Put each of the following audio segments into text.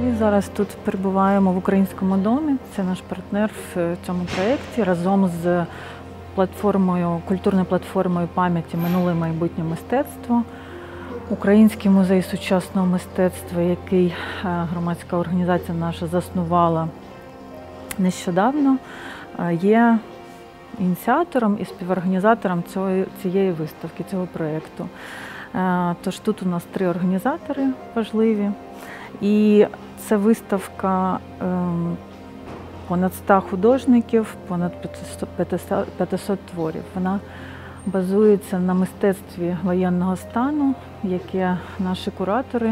Ми зараз тут перебуваємо в Українському домі. Це наш партнер в цьому проєкті разом з культурною платформою пам'яті «Минуле і майбутнє мистецтво». Український музей сучасного мистецтва, який громадська організація наша заснувала нещодавно, є ініціатором і співорганізатором цієї виставки, цього проєкту. Тож тут у нас 3 організатори важливі. І це виставка понад 100 художників, понад 500 творів. Вона базується на мистецтві воєнного стану, яке наші куратори,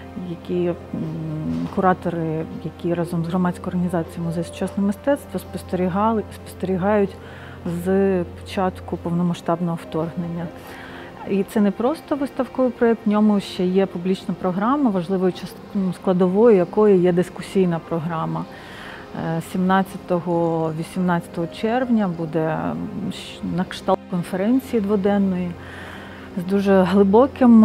які разом з громадською організацією «Музей сучасного мистецтва» спостерігають з початку повномасштабного вторгнення. І це не просто виставковий проєкт, в ньому ще є публічна програма, важливою складовою якої є дискусійна програма. 17-18 червня буде на кшталт конференції дводенної з дуже глибоким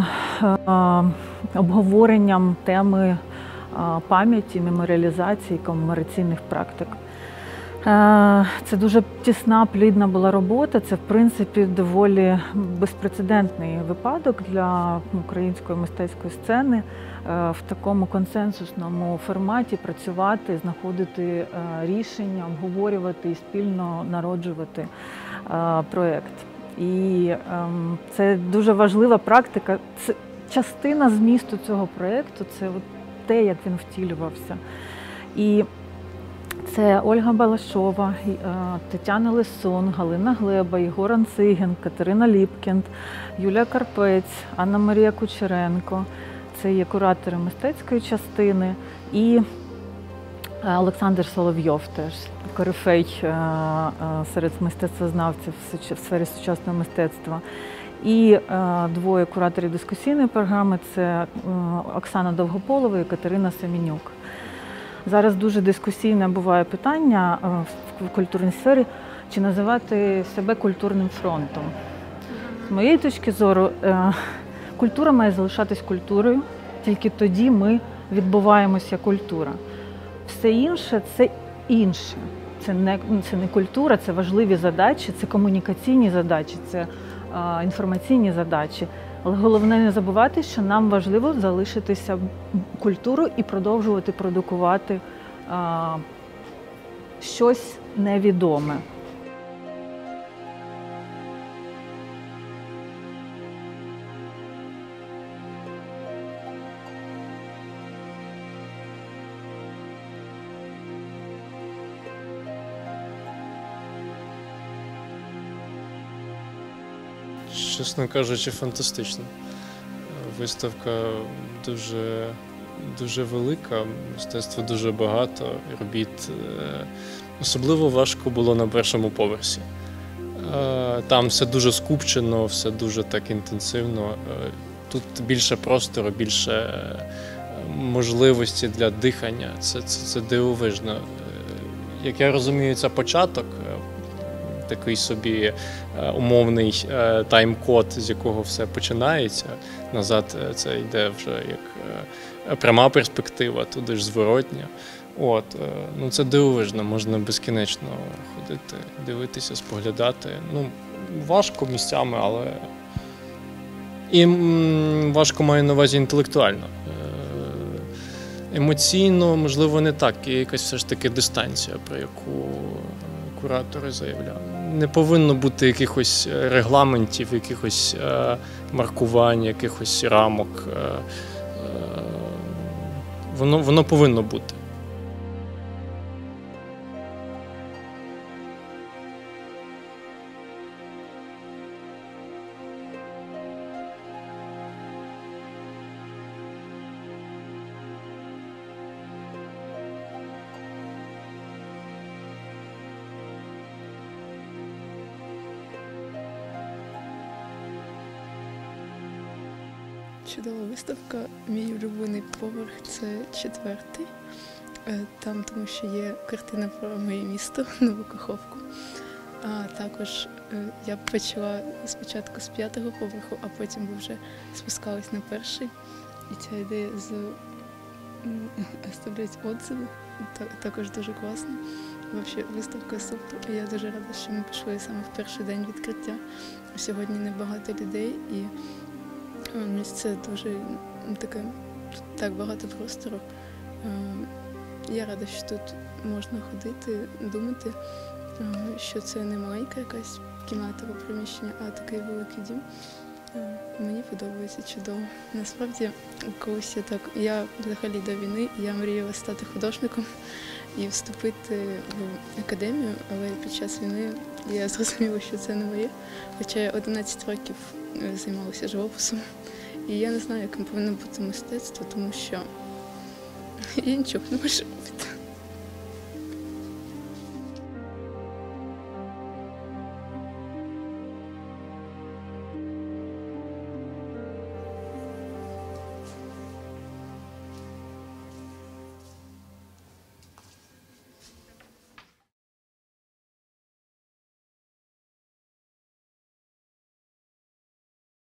обговоренням теми пам'яті, меморіалізації, комемораційних практик. Це дуже тісна, плідна була робота. Це, в принципі, доволі безпрецедентний випадок для української мистецької сцени в такому консенсусному форматі працювати, знаходити рішення, обговорювати і спільно народжувати проєкт. І це дуже важлива практика. Це частина змісту цього проєкту, це те, як він втілювався. І це Ольга Балашова, Тетяна Лисун, Галина Глеба, Єгор Анцигін, Катерина Ліпкінд, Юлія Карпець, Анна-Марія Кучеренко. Це є куратори мистецької частини. І Олександр Соловйов теж, корифей серед мистецтвознавців в сфері сучасного мистецтва. І 2 кураторів дискусійної програми – це Оксана Довгополова і Катерина Семенюк. Зараз дуже дискусійне буває питання в культурній сфері, чи називати себе культурним фронтом. З моєї точки зору, культура має залишатись культурою, тільки тоді ми відбуваємося як культура. Все інше – це інше. Це не культура, це важливі задачі, це комунікаційні задачі, це інформаційні задачі. Але головне не забувати, що нам важливо залишитися культурою і продовжувати продукувати щось невідоме. Чесно кажучи, фантастично. Виставка дуже велика, мистецтва дуже багато, робіт. Особливо важко було на першому поверсі. Там все дуже скупчено, все дуже так інтенсивно. Тут більше простору, більше можливості для дихання. Це дивовижно. Як я розумію, це початок. Такий собі умовний тайм-код, з якого все починається. Назад це йде вже як пряма перспектива, туди ж зворотня. Це дивовижно, можна безкінечно ходити, дивитися, споглядати. Важко місцями, але і важко маю на увазі інтелектуально. Емоційно, можливо, не так, є якась все ж таки дистанція, про яку куратори заявляли. Не повинно бути якихось регламентів, якихось маркувань, якихось рамок. Воно повинно бути. Чудова виставка. Мій улюблений поверх – це 4-й. Там тому що є картина про моє місто, Нову Каховку. А також я почала спочатку з 5-го поверху, а потім вже спускалась на 1-й. І ця ідея з оставляють отзиви. Також дуже класно. Взагалі, виставка супер. Я дуже рада, що ми пішли саме в перший день відкриття. Сьогодні небагато людей і місце дуже таке, так багато простору. Я рада, що тут можна ходити, думати, що це не маленька якась кімната або приміщення, а такий великий дім. Мені подобається чудово. Насправді, колись я взагалі до війни я мріяла стати художником і вступити в академію, але під час війни я зрозуміла, що це не моє. Хоча я 11 років займалася живописом. І я не знаю, яким повинно бути мистецтво, тому що я нічого не можу робити.